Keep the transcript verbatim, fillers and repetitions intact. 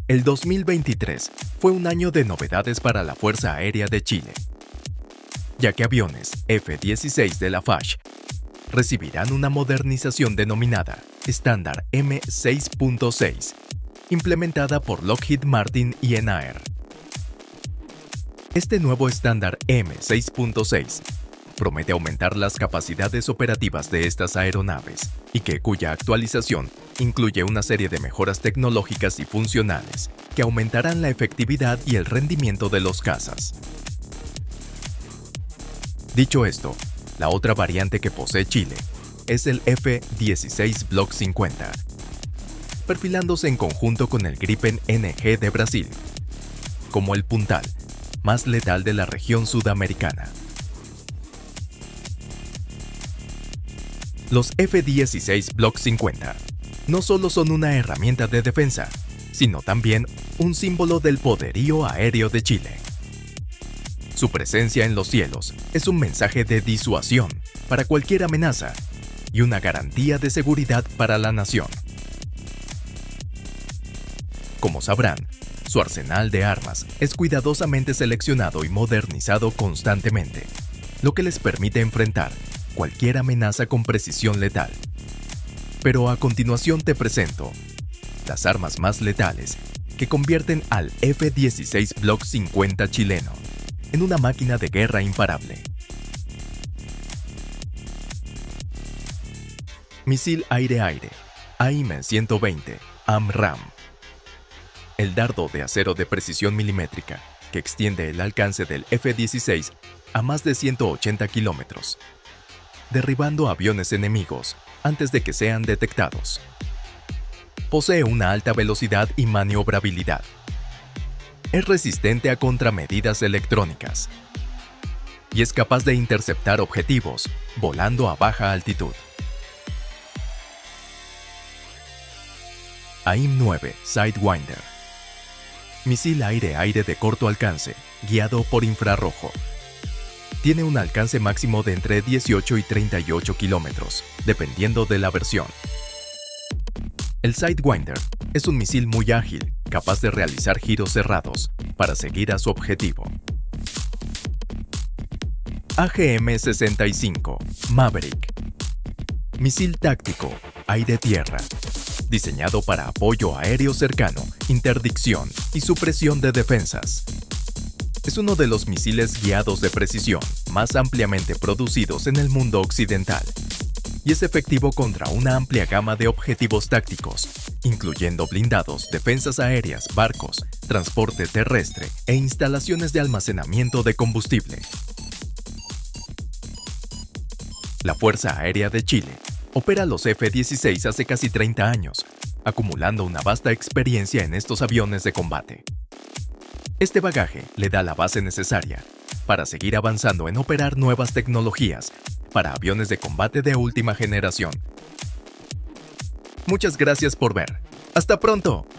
El dos mil veintitrés fue un año de novedades para la Fuerza Aérea de Chile, ya que aviones F dieciséis de la F A Ch recibirán una modernización denominada Estándar M seis punto seis, implementada por Lockheed Martin y ENAER. Este nuevo estándar M seis punto seis promete aumentar las capacidades operativas de estas aeronaves y que cuya actualización incluye una serie de mejoras tecnológicas y funcionales que aumentarán la efectividad y el rendimiento de los cazas. Dicho esto, la otra variante que posee Chile es el F dieciséis Block cincuenta, perfilándose en conjunto con el Gripen N G de Brasil, como el puntal más letal de la región sudamericana. Los F dieciséis Block cincuenta no solo son una herramienta de defensa, sino también un símbolo del poderío aéreo de Chile. Su presencia en los cielos es un mensaje de disuasión para cualquier amenaza y una garantía de seguridad para la nación. Como sabrán, su arsenal de armas es cuidadosamente seleccionado y modernizado constantemente, lo que les permite enfrentar cualquier amenaza con precisión letal. Pero a continuación te presento las armas más letales que convierten al F dieciséis Block cincuenta chileno en una máquina de guerra imparable. Misil aire-aire A I M ciento veinte AMRAAM. El dardo de acero de precisión milimétrica que extiende el alcance del F dieciséis a más de ciento ochenta kilómetros, derribando aviones enemigos antes de que sean detectados. Posee una alta velocidad y maniobrabilidad. Es resistente a contramedidas electrónicas y es capaz de interceptar objetivos volando a baja altitud. A I M nueve Sidewinder. Misil aire-aire de corto alcance, guiado por infrarrojo. Tiene un alcance máximo de entre dieciocho y treinta y ocho kilómetros, dependiendo de la versión. El Sidewinder es un misil muy ágil, capaz de realizar giros cerrados para seguir a su objetivo. A G M sesenta y cinco Maverick. Misil táctico, aire-tierra. Diseñado para apoyo aéreo cercano, interdicción y supresión de defensas. Es uno de los misiles guiados de precisión más ampliamente producidos en el mundo occidental y es efectivo contra una amplia gama de objetivos tácticos, incluyendo blindados, defensas aéreas, barcos, transporte terrestre e instalaciones de almacenamiento de combustible. La Fuerza Aérea de Chile opera los F dieciséis hace casi treinta años, acumulando una vasta experiencia en estos aviones de combate. Este bagaje le da la base necesaria para seguir avanzando en operar nuevas tecnologías para aviones de combate de última generación. Muchas gracias por ver. ¡Hasta pronto!